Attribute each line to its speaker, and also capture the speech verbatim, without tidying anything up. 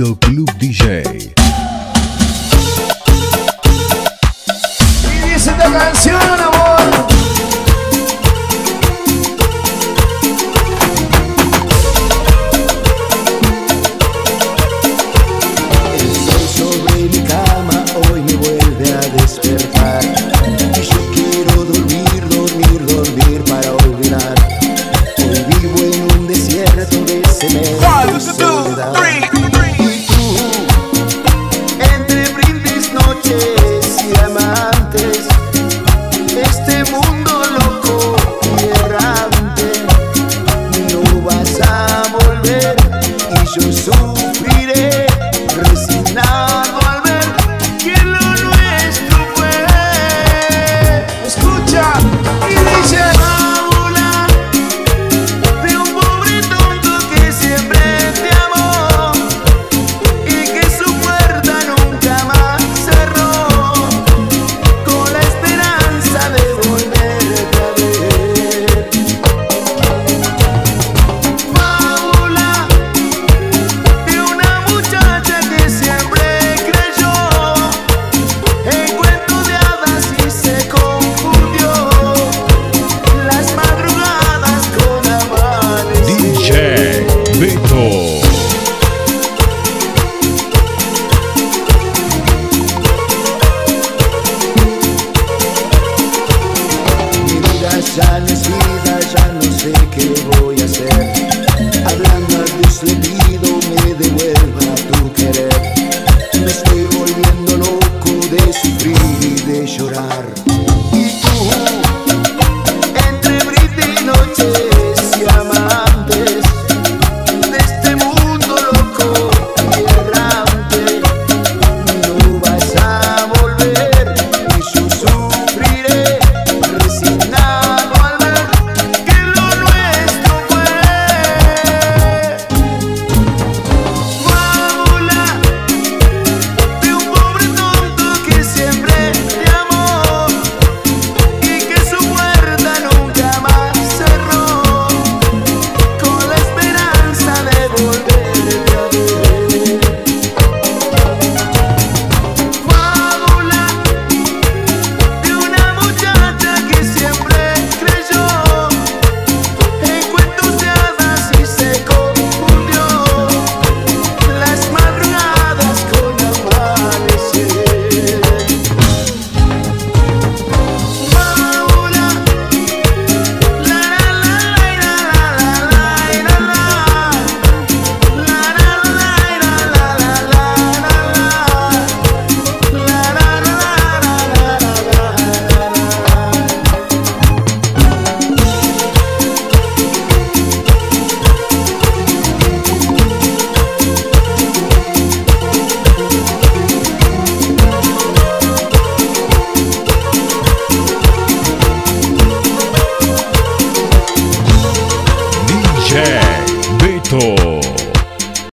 Speaker 1: Lindo Club D J.
Speaker 2: Y dice esta canción, amor.
Speaker 3: El sol sobre mi cama hoy me vuelve a despertar. Y yo quiero dormir, dormir, dormir para olvidar. Hoy vivo en un desierto de cemento y soledad.